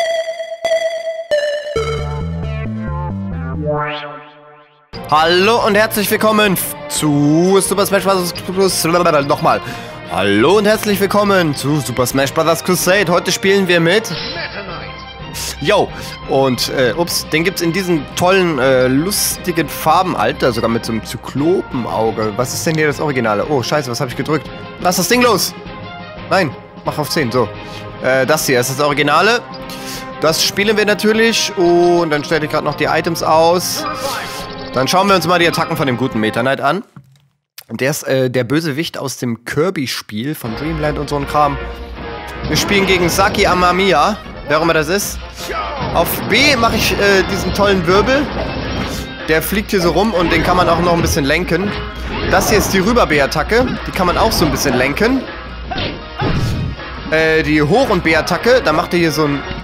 Hallo und herzlich willkommen zu Super Smash Bros. Nochmal. Hallo und herzlich willkommen zu Super Smash Bros. Crusade. Heute spielen wir mit Yo. Und, ups, den gibt's in diesen tollen, lustigen Farben, Alter, sogar mit so einem Zyklopenauge. Was ist denn hier das Originale? Oh, scheiße, was habe ich gedrückt? Lass das Ding los! Nein, mach auf 10, so. Das hier ist das Originale. Das spielen wir natürlich und dann stelle ich gerade noch die Items aus. Dann schauen wir uns mal die Attacken von dem guten Meta Knight an. Der ist der Bösewicht aus dem Kirby-Spiel von Dreamland und so ein Kram. Wir spielen gegen Saki Amamiya, wer auch immer das ist. Auf B mache ich diesen tollen Wirbel. Der fliegt hier so rum und den kann man auch noch ein bisschen lenken. Das hier ist die Rüber-B-Attacke. Die kann man auch so ein bisschen lenken. Die Hoch- und B-Attacke, da macht er hier so ein...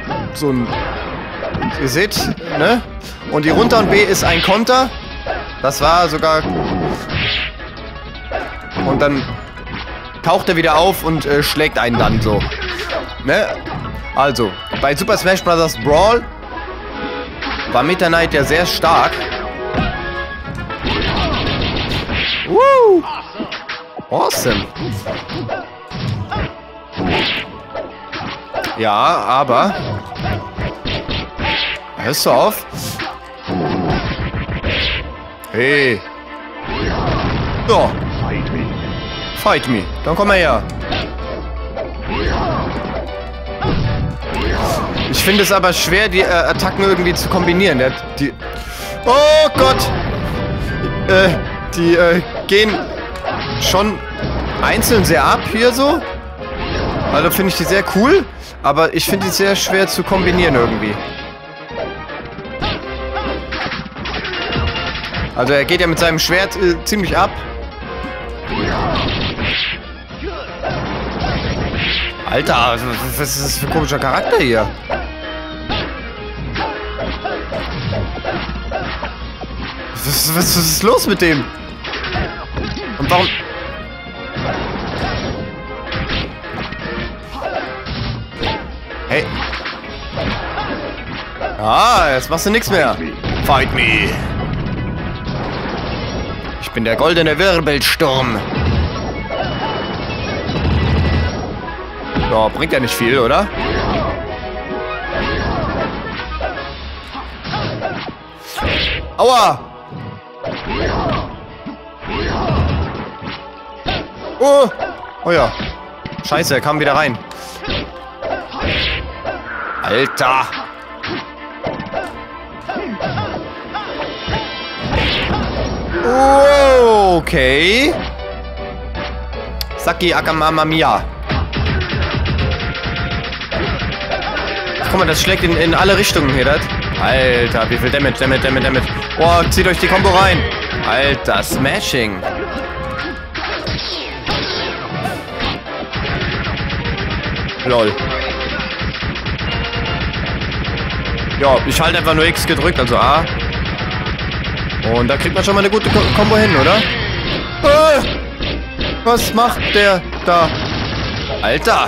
Ihr seht, ne? Und die Runter- und B ist ein Konter. Das war sogar... Und dann taucht er wieder auf und schlägt einen dann so. Ne? Also, bei Super Smash Bros. Brawl war Meta Knight ja sehr stark. Woo! Awesome. Ja, aber... Hörst du auf? Hey. So. Fight me. Dann komm mal her. Ich finde es aber schwer, die Attacken irgendwie zu kombinieren. Oh Gott! Die gehen schon einzeln sehr ab hier so. Also finde ich die sehr cool, aber ich finde die sehr schwer zu kombinieren irgendwie. Also er geht ja mit seinem Schwert ziemlich ab. Alter, was ist das für ein komischer Charakter hier? Was ist los mit dem? Und warum... Hey. Ah, jetzt machst du nichts mehr. Fight me. Ich bin der goldene Wirbelsturm. Ja, bringt ja nicht viel, oder? Aua! Oh! Oh ja. Scheiße, er kam wieder rein. Alter! Oh, okay. Saki Amamiya. Guck mal, das schlägt in alle Richtungen hier, das. Alter, wie viel Damage. Oh, zieht euch die Combo rein. Alter, Smashing. Lol. Ja, ich halte einfach nur X gedrückt, also A. Und da kriegt man schon mal eine gute Combo hin, oder? Was macht der da? Alter!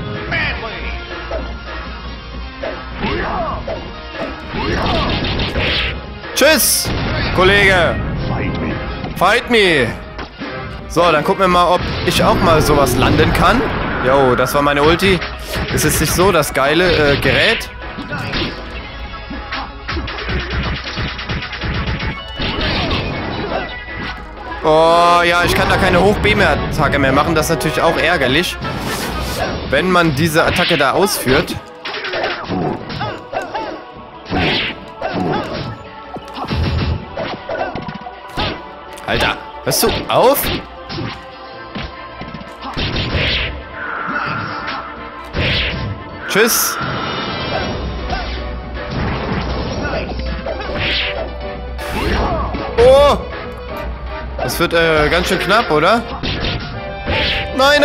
Tschüss, Kollege! Fight me! So, dann gucken wir mal, ob ich auch mal sowas landen kann. Jo, das war meine Ulti. Ist jetzt nicht so das geile Gerät. Oh, ja, ich kann da keine Hoch-B-Attacke mehr machen. Das ist natürlich auch ärgerlich, wenn man diese Attacke da ausführt. Alter, hörst du auf? Tschüss. Oh! Das wird ganz schön knapp, oder? Nein.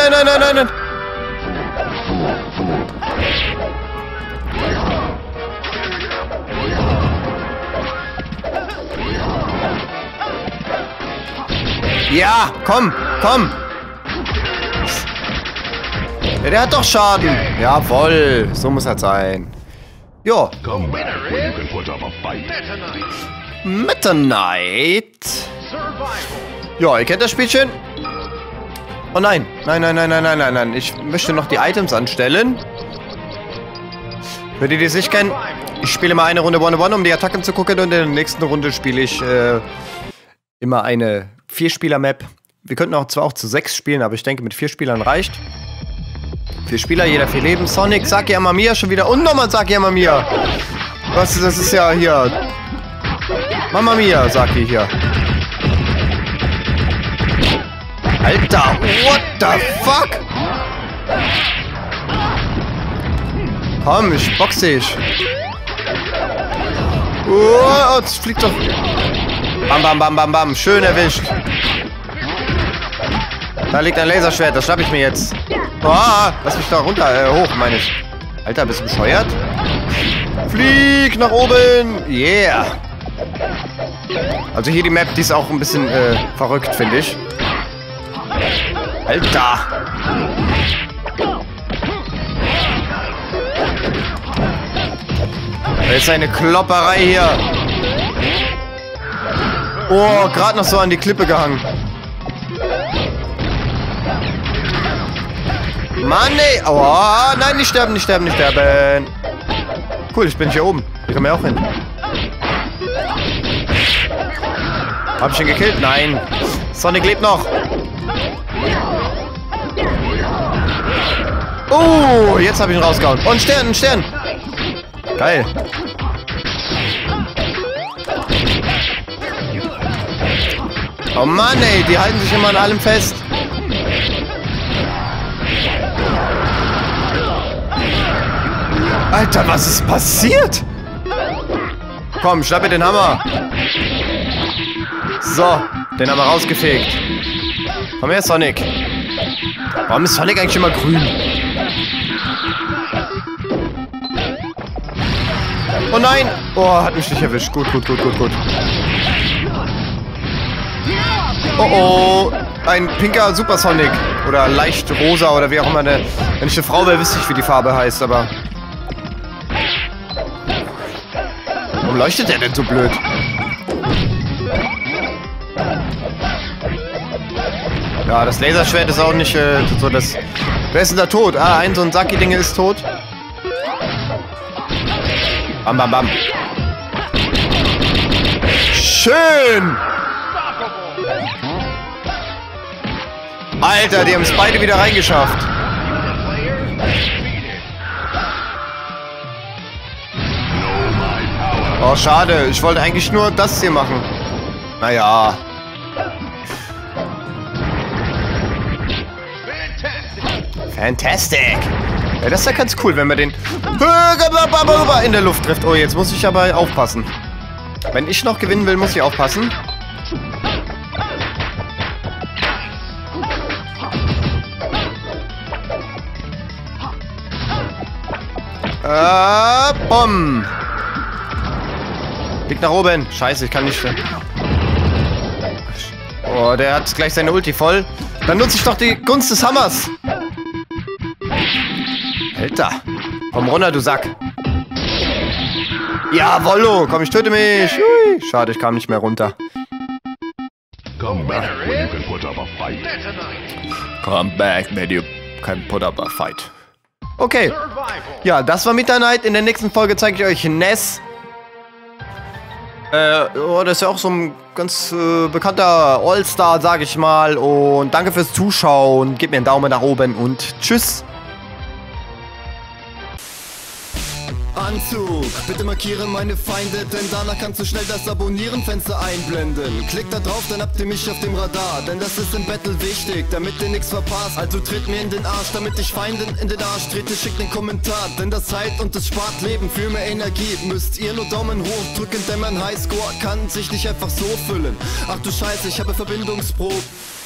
Ja, komm. Ja, der hat doch Schaden. Jawohl, so muss das sein. Ja. Come back when you can put up a fight. Meta Knight. Ja, ihr kennt das Spielchen? Oh nein. Nein. Ich möchte noch die Items anstellen. Für die, die es nicht kennen, ich spiele immer eine Runde One-on-One, um die Attacken zu gucken. Und in der nächsten Runde spiele ich immer eine 4-Spieler-Map. Wir könnten auch zwar auch zu 6 spielen, aber ich denke, mit 4 Spielern reicht. 4 Spieler, jeder 4 Leben. Sonic, Saki Amamiya schon wieder. Und nochmal Saki Amamiya. Was, das ist ja hier... Mamma Mia, Saki hier. Alter, what the fuck? Komm, ich boxe dich. Oh, das fliegt doch. Bam. Schön erwischt. Da liegt ein Laserschwert, das schnapp ich mir jetzt. Oh, lass mich da runter, hoch, meine ich. Alter, bist du bescheuert? Flieg nach oben. Yeah. Also hier die Map, die ist auch ein bisschen verrückt, finde ich. Alter. Das ist eine Klopperei hier. Oh, gerade noch so an die Klippe gehangen. Mann, ey. Oh, nein, nicht sterben. Cool, ich bin hier oben. Hier kommen wir auch hin. Hab ich ihn gekillt? Nein. Sonic lebt noch. Oh, jetzt habe ich ihn rausgehauen. Und ein Stern. Geil. Oh Mann, ey, die halten sich immer an allem fest. Alter, was ist passiert? Komm, schnapp mir den Hammer. So, den haben wir rausgefegt. Komm her, Sonic. Warum ist Sonic eigentlich immer grün? Oh nein! Oh, hat mich nicht erwischt. Gut. Oh, ein pinker Super Sonic. Oder leicht rosa oder wie auch immer. Wenn ich eine Frau wäre, wüsste ich, wie die Farbe heißt, aber... Warum leuchtet der denn so blöd? Ja, das Laserschwert ist auch nicht so das... Wer ist denn da tot? Ah, so ein Saki-Ding ist tot. Bam. Schön! Alter, die haben es beide wieder reingeschafft. Oh, schade. Ich wollte eigentlich nur das hier machen. Naja. Fantastic. Ja, das ist ja ganz cool, wenn man den in der Luft trifft. Oh, jetzt muss ich aber aufpassen. Wenn ich noch gewinnen will, muss ich aufpassen. Bumm. Liegt nach oben. Scheiße, ich kann nicht. Oh, der hat gleich seine Ulti voll. Dann nutze ich doch die Gunst des Hammers. Alter. Komm runter, du Sack. Jawollo. Komm, ich töte mich. Hui. Schade, ich kam nicht mehr runter. Come back when you can put up a fight. Come back when you can put up a fight. Okay. Ja, das war Meta Knight. In der nächsten Folge zeige ich euch Ness. Oh, das ist ja auch so ein ganz bekannter All-Star, sage ich mal. Und danke fürs Zuschauen. Gebt mir einen Daumen nach oben und tschüss. Anzug, bitte markiere meine Feinde, denn danach kannst du schnell das Abonnieren-Fenster einblenden. Klick da drauf, dann habt ihr mich auf dem Radar, denn das ist im Battle wichtig, damit ihr nichts verpasst. Also tritt mir in den Arsch, damit ich Feinden in den Arsch trete, schickt einen Kommentar, denn das heilt und es spart Leben. Für mehr Energie müsst ihr nur Daumen hoch drücken, denn mein Highscore kann sich nicht einfach so füllen. Ach du Scheiße, ich habe Verbindungsprobe.